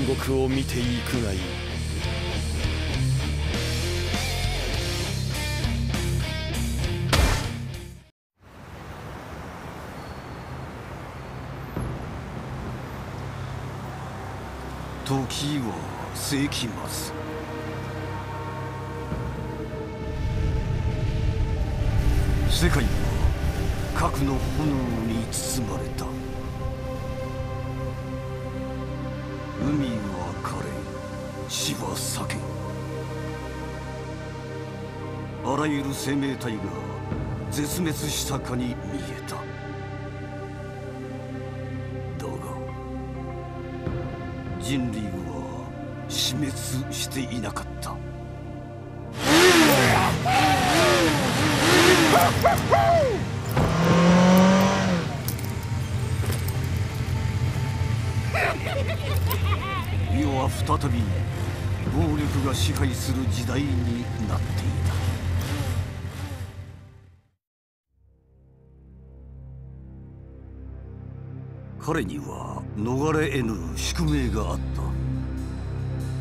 獄を見ていくがいい。 時は世紀末。世界は核の炎に包まれた。海は枯れ、地は裂け、あらゆる生命体が絶滅したかに見えた。だが人類は死滅していなかった。世は再び暴力が支配する時代になっていた。彼には逃れ得ぬ宿命があった。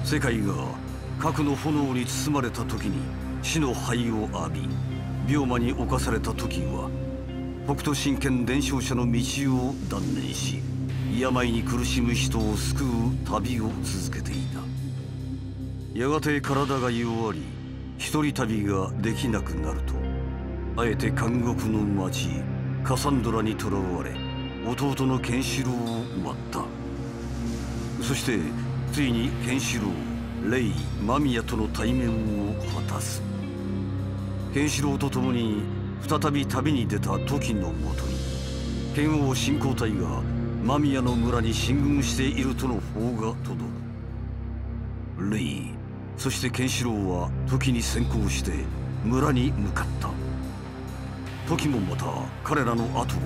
世界が核の炎に包まれた時に死の灰を浴び、病魔に侵された時は北斗神拳伝承者の道を断念し、病に苦しむ人を救う旅を続けていた。やがて体が弱り、一人旅ができなくなると、あえて監獄の町カサンドラに囚われ、弟のケンシロウを奪った。そしてついにケンシロウ、レイ、間宮との対面を果たす。ケンシロウと共に再び旅に出た時のもとに、剣王信仰隊が間宮の村に進軍しているとの報が届く。レイ、そしてケンシロウは時に先行して村に向かった。時もまた彼らの後を追う。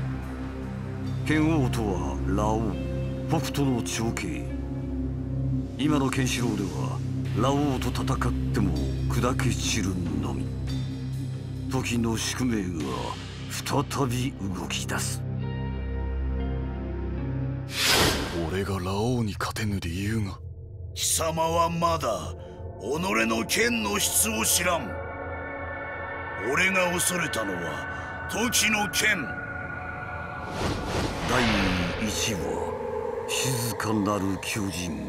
剣王とはラオウ、北斗の長兄。今のケンシロウではラオウと戦っても砕け散るのみ。時の宿命が再び動き出す。 俺がラオウに勝てぬ理由が。 貴様はまだ己の剣の質を知らん。俺が恐れたのは時の剣。 第1話、静かなる巨人。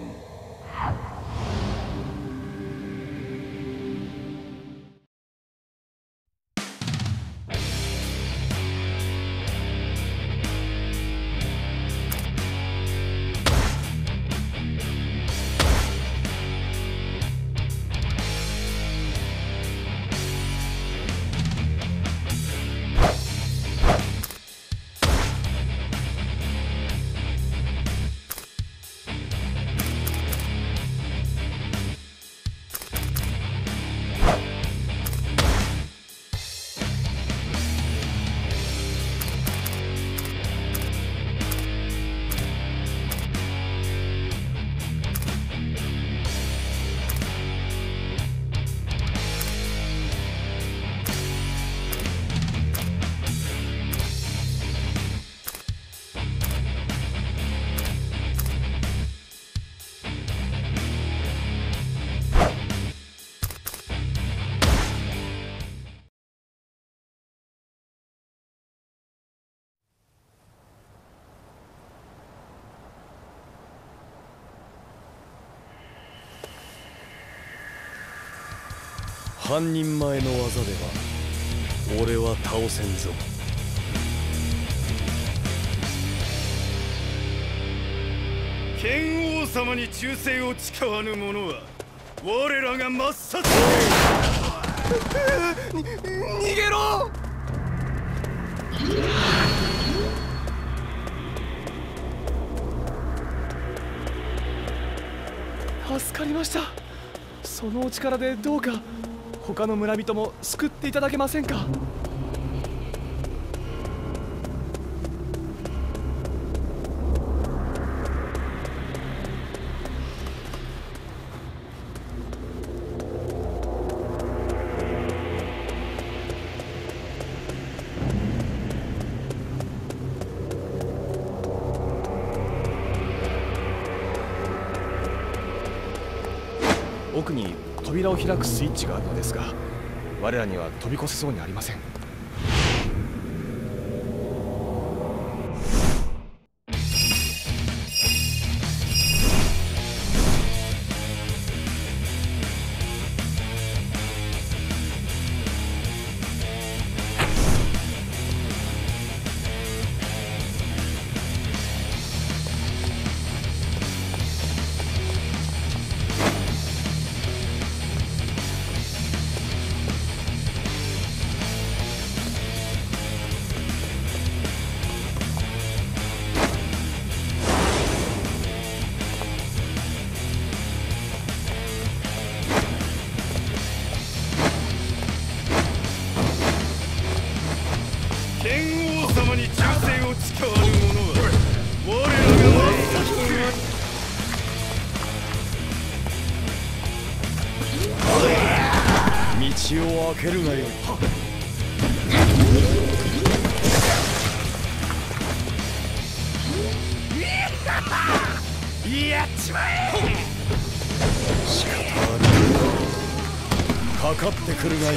半人前の技では俺は倒せんぞ。剣王様に忠誠を誓わぬ者は我らが抹殺。逃げろ。助かりました。そのお力でどうか他の村人も救っていただけませんか。 に扉を開くスイッチがあるのですが、我らには飛び越せそうにありません。道を開けるがよい。やっちまえ。仕方ある。かかってくるがいい。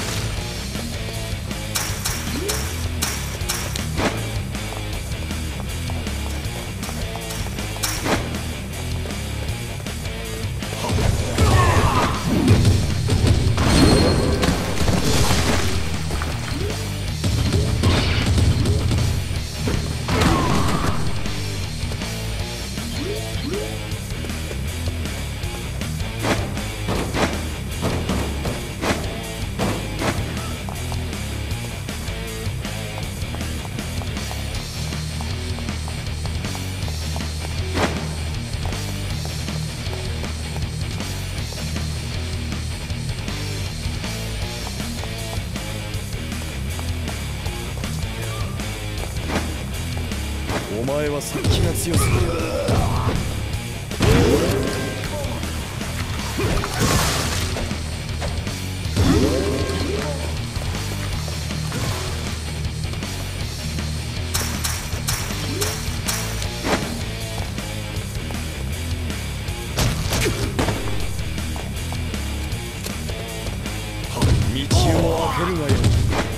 お前は殺気が強すぎる。道を開けるがよい。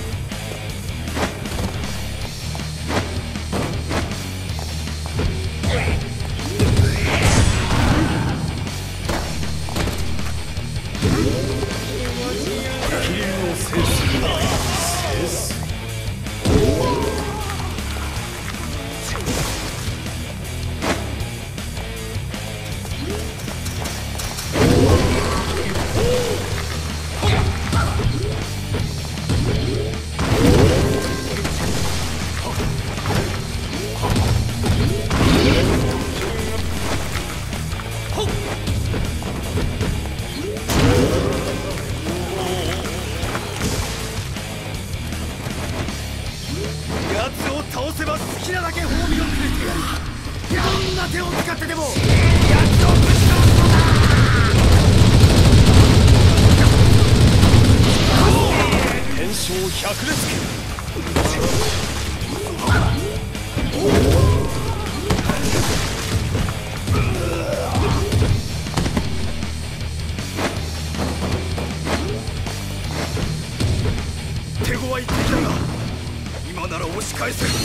手強い敵だが、今なら押し返せる。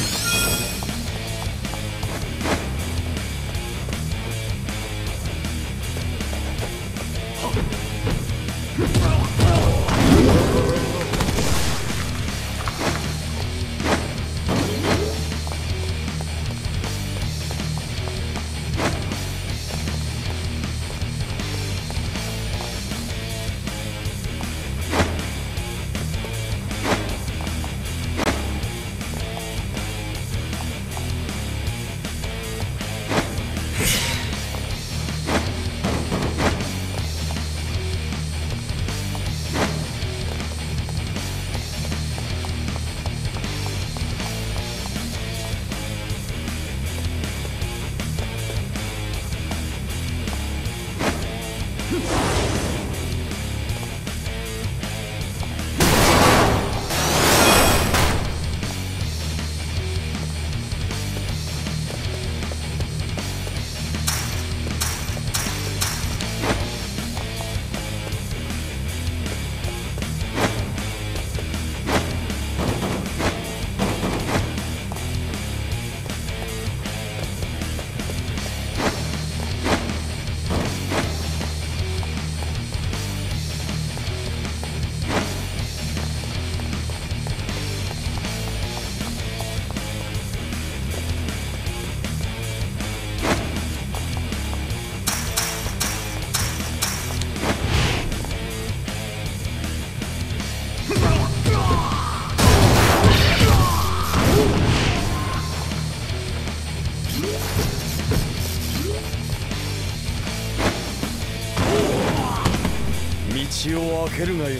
道を開けるがよい。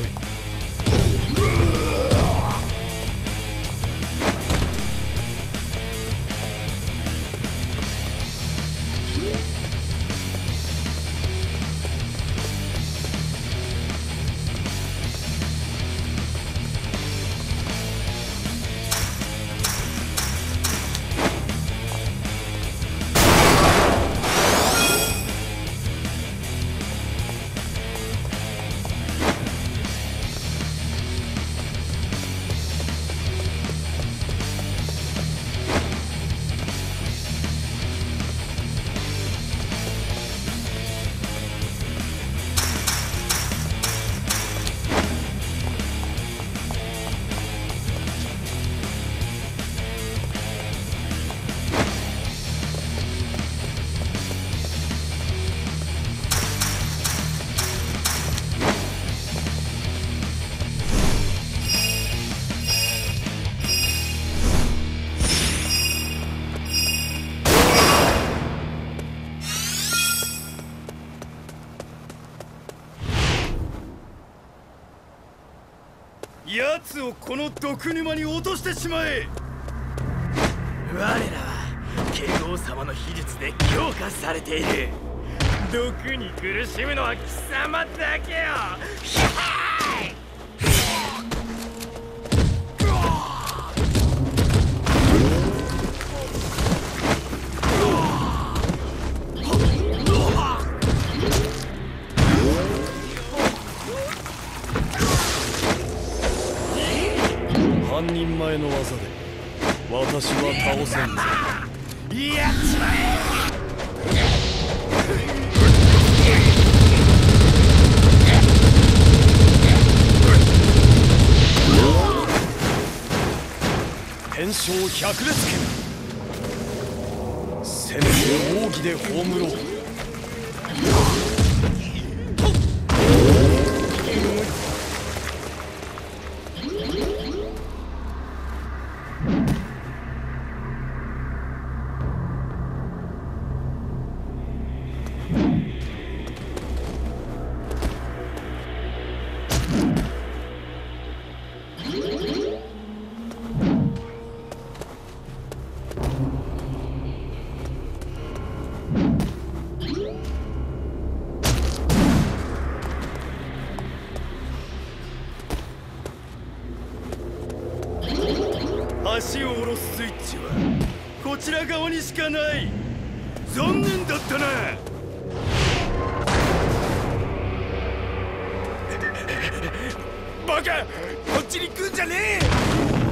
奴をこの毒沼に落としてしまえ。我らは剣王様の秘術で強化されている。毒に苦しむのは貴様だけよ。ヒャーイ。 半人前の技で私は倒せんぞ。 やっちまえ。 天正百裂剣。せめて奥義で葬ろう。 足を下ろすスイッチはこちら側にしかない。残念だったな。バカ、こっちに来んじゃねえ。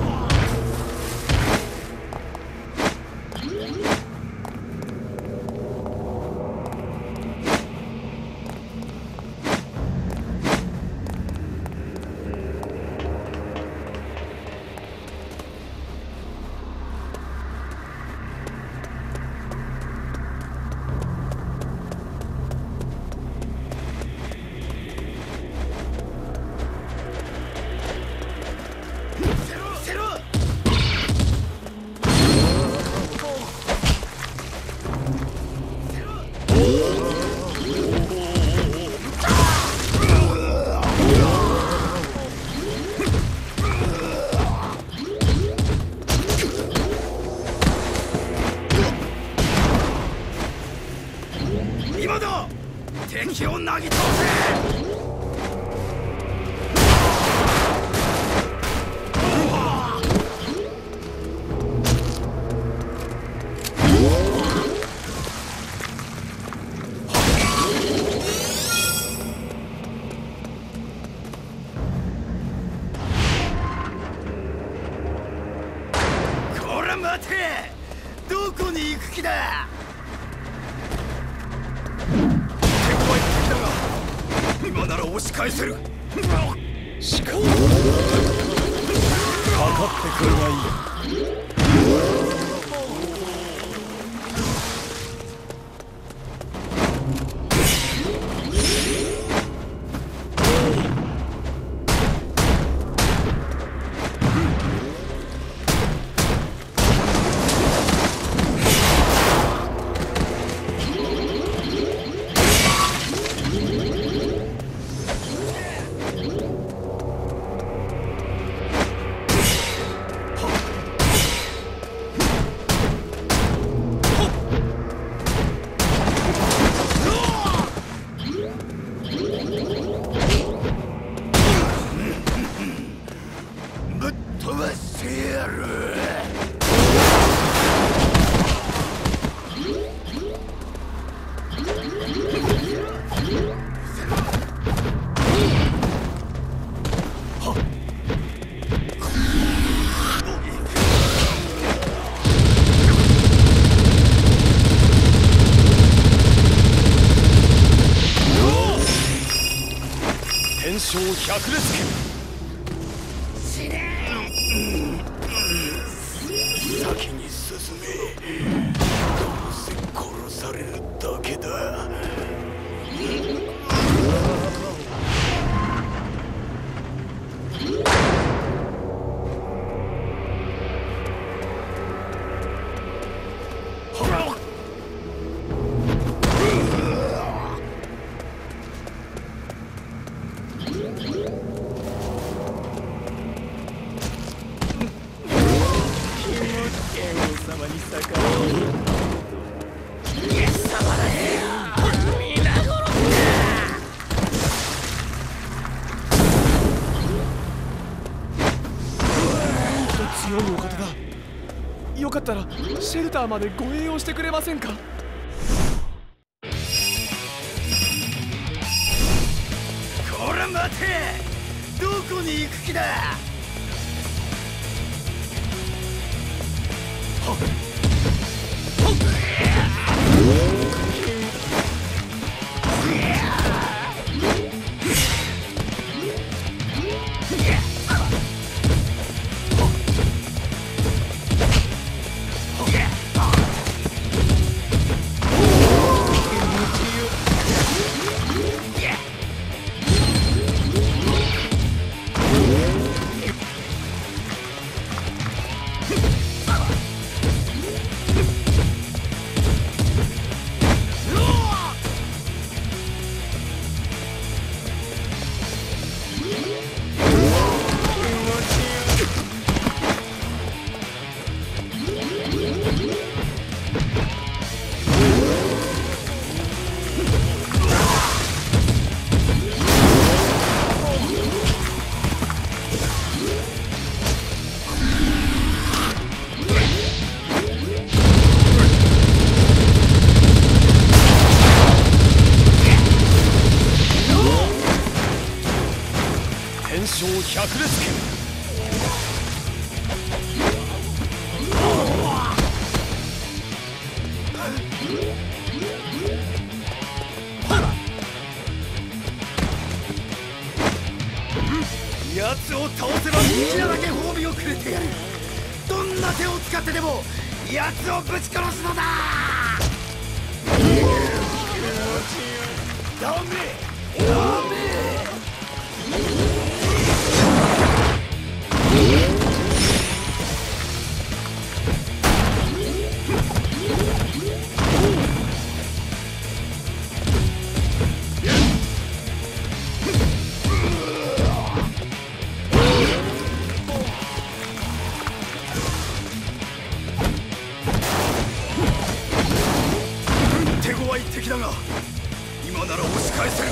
今だ、敵をなぎ倒せ。こら待て、どこに行く気だ。今なら押し返せる。 しかもかかってくるがいい。 百裂拳。 死ね先に進め。どうせ殺されるだけだ。 強いお方だ。よかったらシェルターまで護衛をしてくれませんか？ こら待て、どこに行く気だ。 百裂拳。 奴を倒せば好きなだけ褒美をくれてやる。どんな手を使ってでも奴をぶち殺すのだ。ダメダメ。手強い敵だが今なら押し返せる。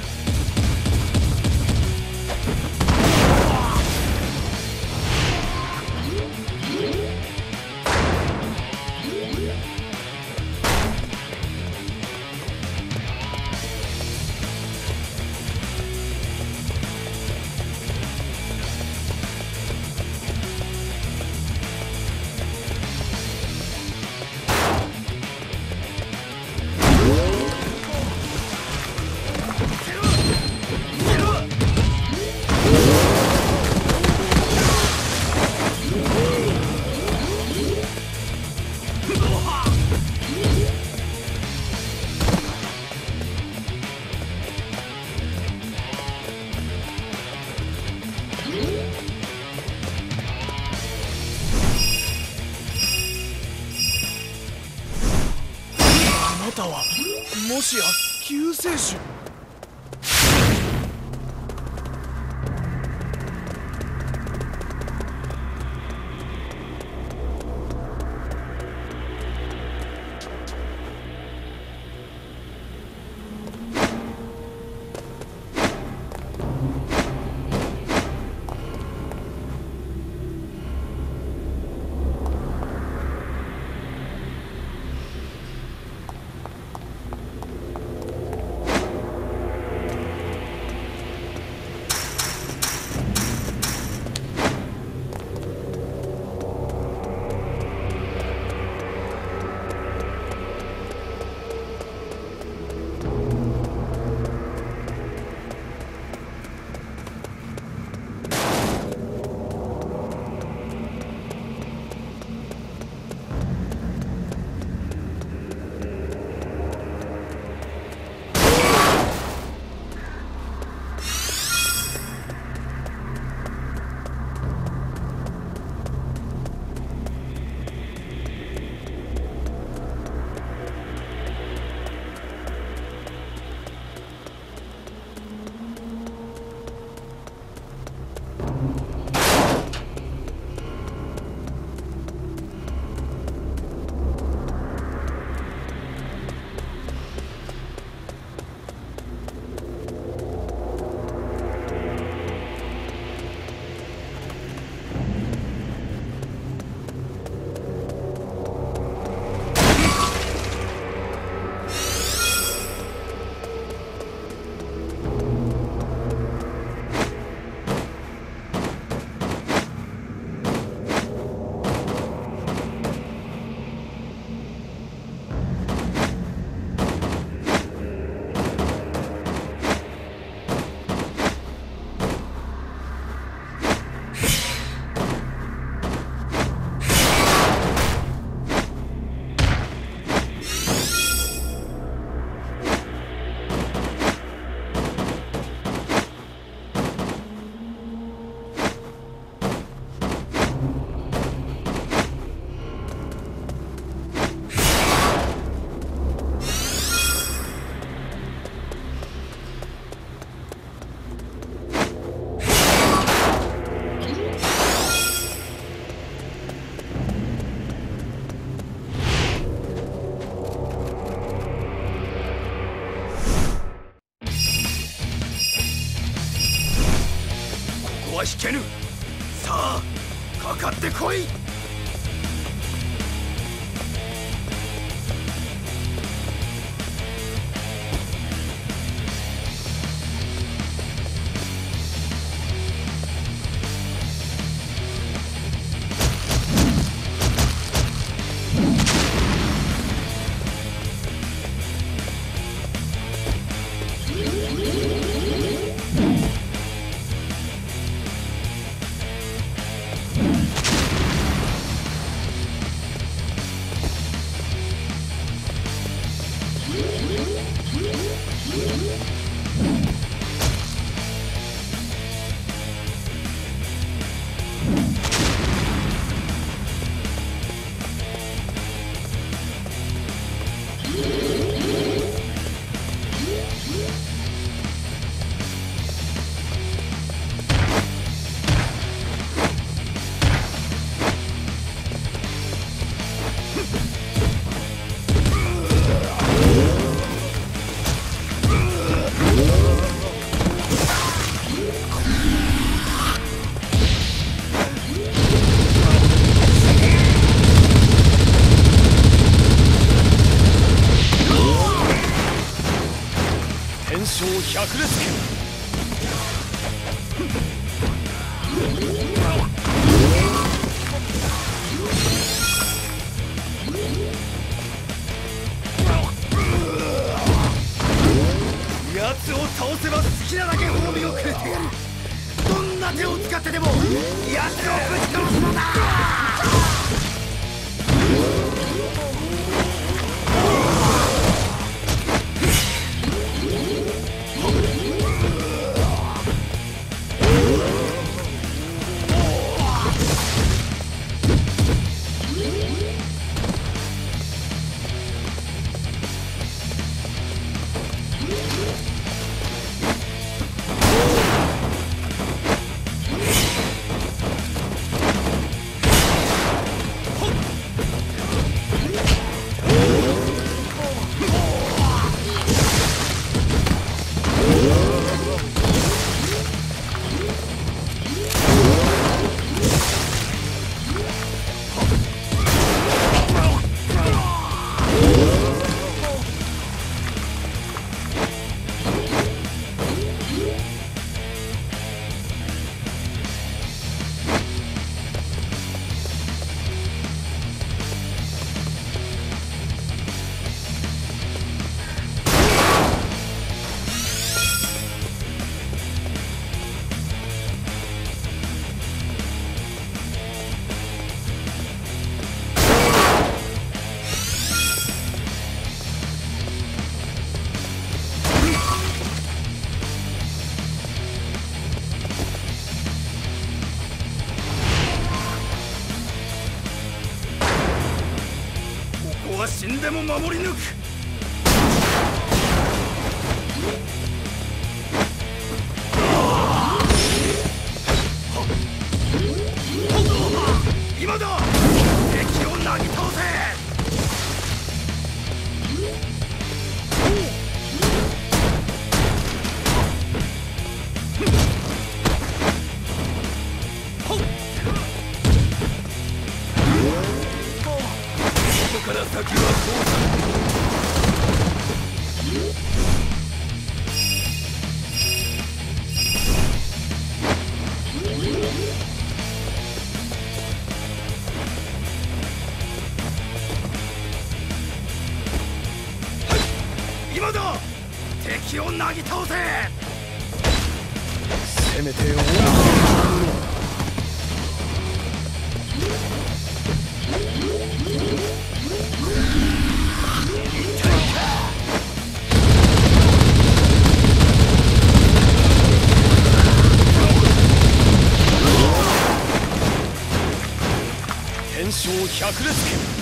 あなたはもしや救世主？ 引けぬ。さあかかってこい。 百裂拳。 奴を倒せば好きなだけ褒美をくれてやる。どんな手を使ってでも奴をぶち殺すのだ。死んでも守り抜く。 敵をなぎ倒せ。 せめて大き天正百裂拳。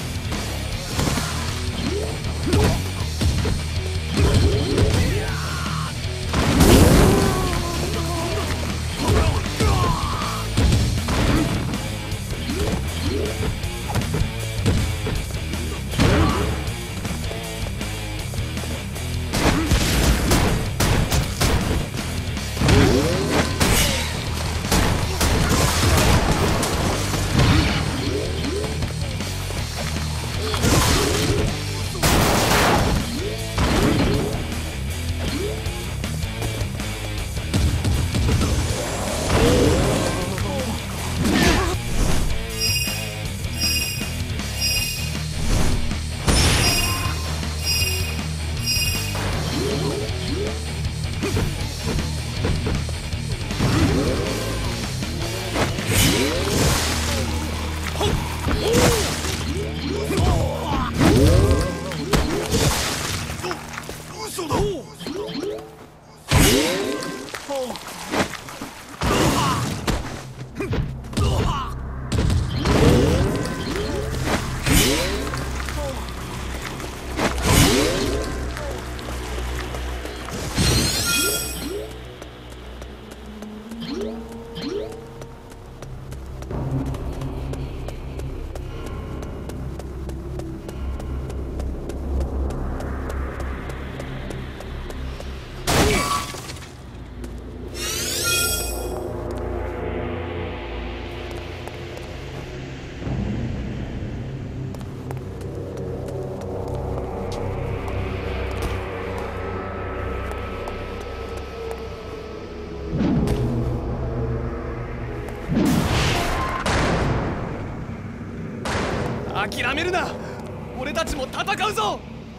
諦めるな。俺たちも戦うぞ。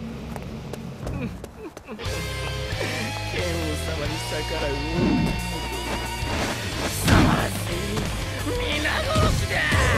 剣王様に逆らう貴様ら全員皆殺しだ。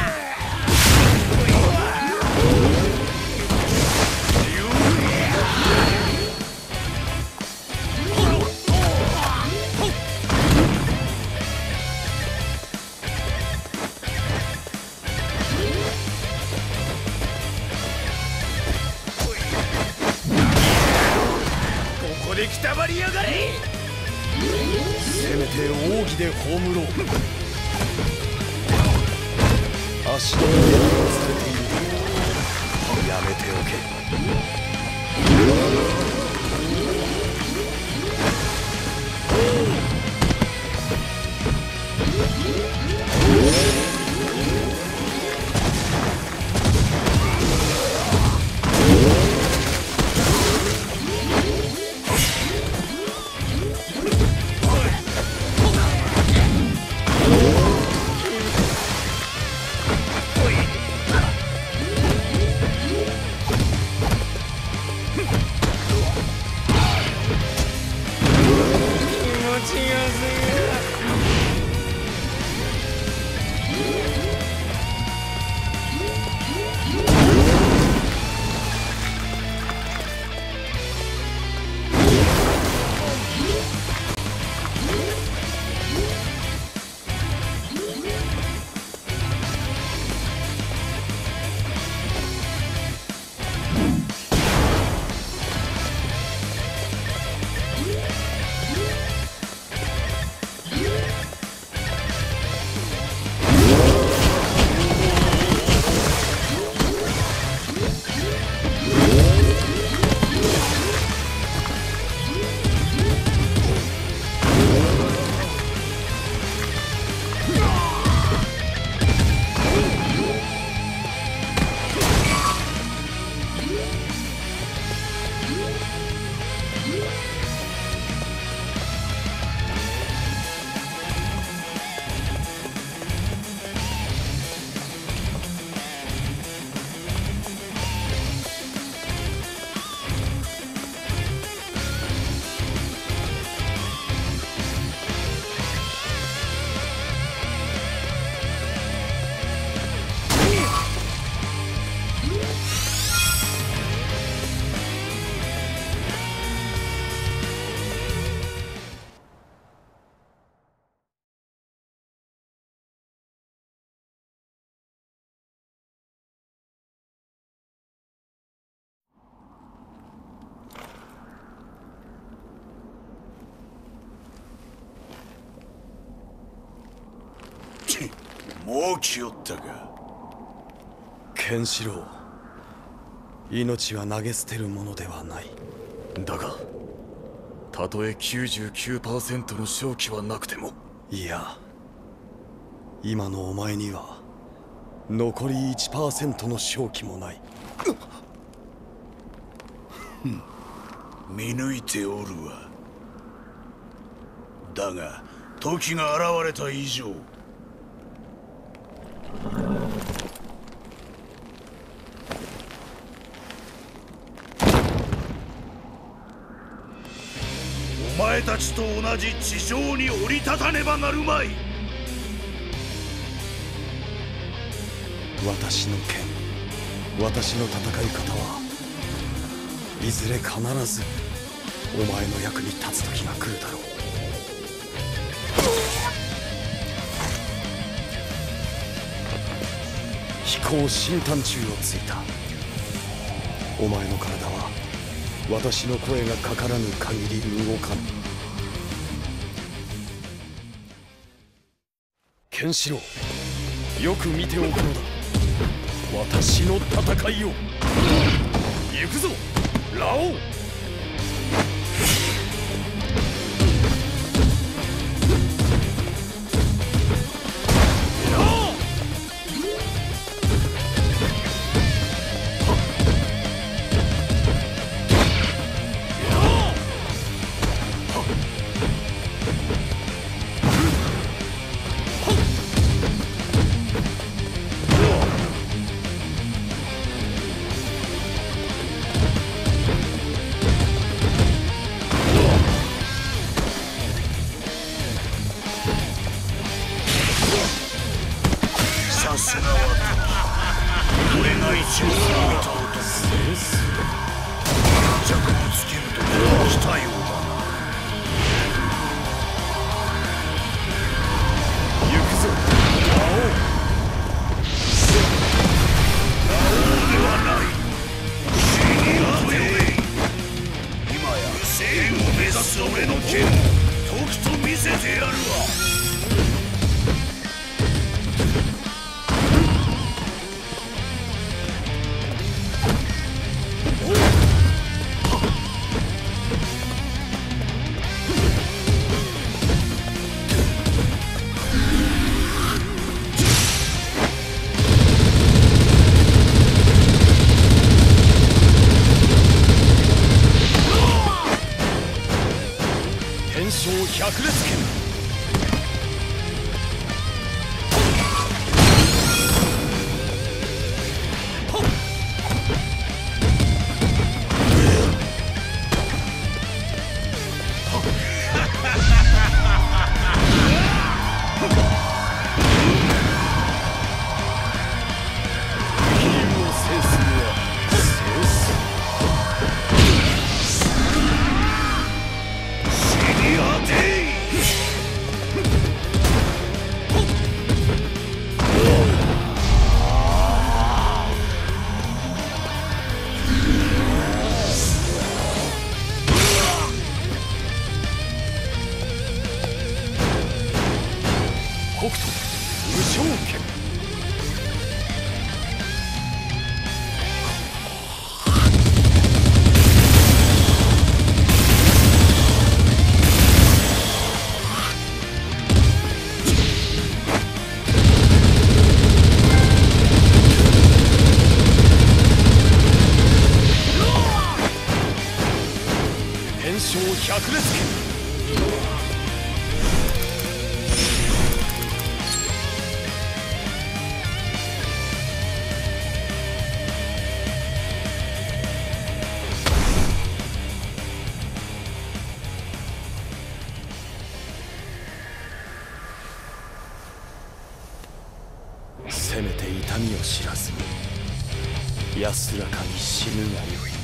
くたばりやがれ。 せめて奥義で葬ろう。足の上にされている。やめておけ。 もう来よったか。 ケンシロウ、命は投げ捨てるものではない。 だがたとえ 99% の勝機はなくても、 いや、今のお前には残り 1% の勝機もない。 見抜いておるわ。だが時が現れた以上、お前たちと同じ地上に降り立たねばなるまい。 私の剣、私の戦い方はいずれ必ずお前の役に立つ時が来るだろう。飛行新探中をついた。お前の体は私の声がかからぬ限り動かぬ。ケンシロウ、よく見ておくのだ。私の戦いを。行くぞラオウ。 さすがは俺が一応見た男。決着をつけると来たようだな。 行くぞラオウ。 ラオウではない。死に当てよ。今や天を目指す俺の剣をとくと見せてやるわ。 百裂剣。北斗無双剣。天正百裂剣。せめて痛みを知らず安らかに死ぬがよい。